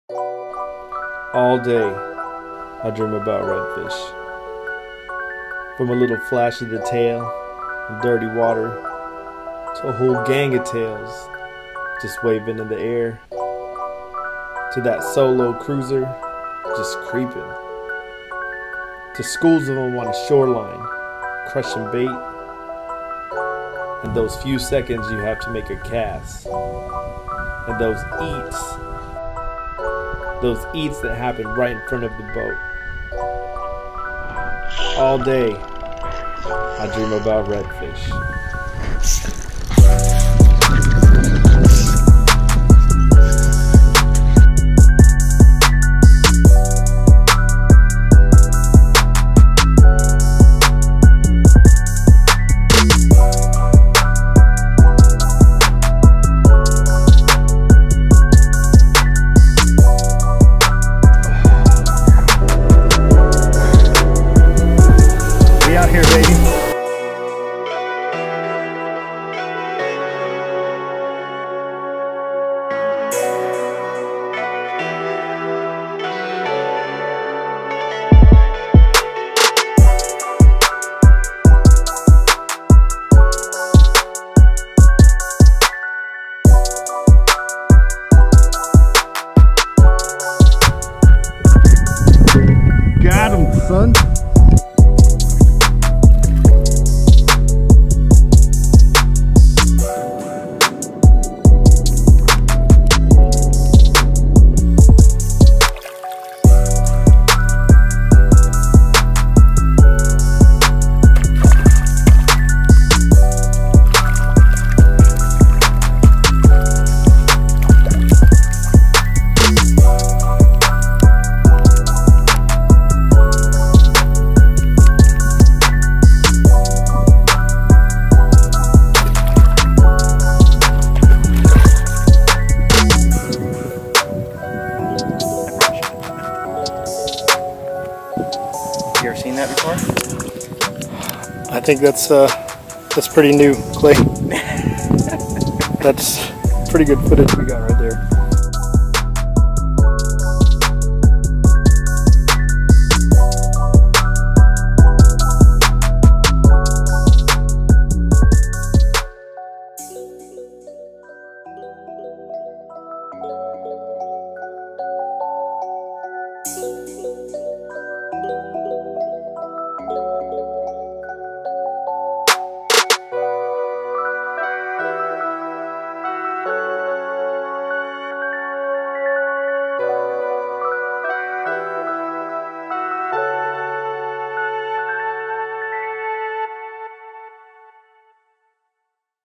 All day, I dream about redfish. From a little flash of the tail and dirty water to a whole gang of tails just waving in the air, to that solo cruiser just creeping, to schools of them on the shoreline crushing bait, and those few seconds you have to make a cast, and those eats that happen right in front of the boat. All day, I dream about redfish. Out here, baby. Got him, son. You ever seen that before? I think that's pretty new, Clay. That's pretty good footage we got right there.